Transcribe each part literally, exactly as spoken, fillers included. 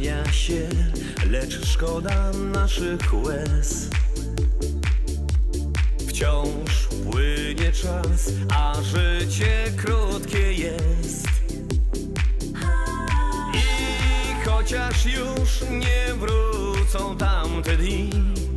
zmienia się, lecz szkoda naszych łez. Wciąż płynie czas, a życie krótkie jest. I chociaż już nie wrócą tamte dni,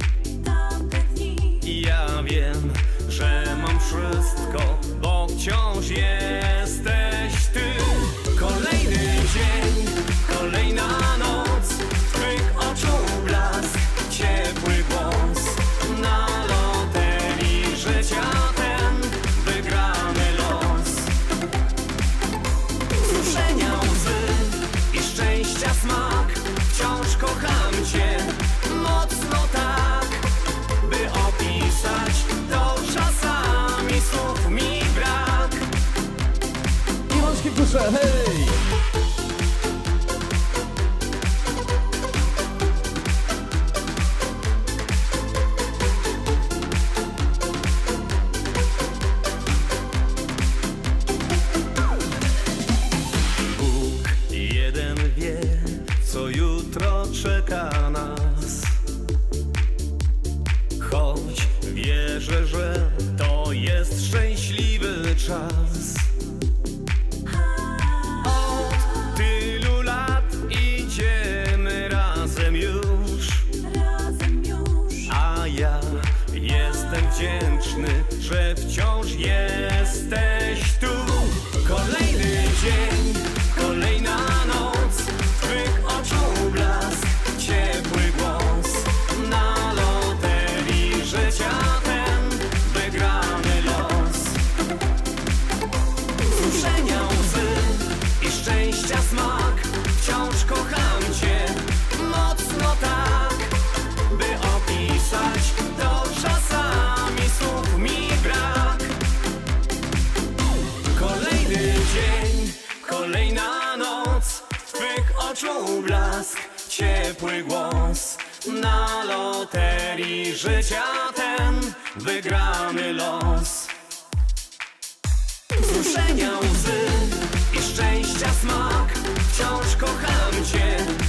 ja wiem, że mam wszystko, bo wciąż jesteś ty. Kolejny dzień, kolejna noc, w twych oczu blask, ciepły głos. Na loterii życia ten wygrany los. Wzruszenia, łzy i szczęścia smak, wciąż kocham cię mocno tak, by opisać to czasami słów mi brak. I rączki w duszę, hej! Bóg jeden wie, co jutro czeka nas. Choć wierzę, że to jest szczęśliwy czas. Od tylu lat idziemy razem już, a ja jestem wdzięczny, że wciąż jesteś tu. Kolejny dzień, kolejna noc, w twych oczu blask, ciepły głos. Na loterii życia ten wygrany los. Wzruszenia, łzy i szczęścia smak, wciąż kocham cię mocno tak, by opisać to czasami słów mi brak. Kolejny dzień, kolejna noc, w twych oczu blask, ciepły głos. Na loterii życia ten wygrany los. Wzruszenia, łzy i szczęścia smak, wciąż kocham cię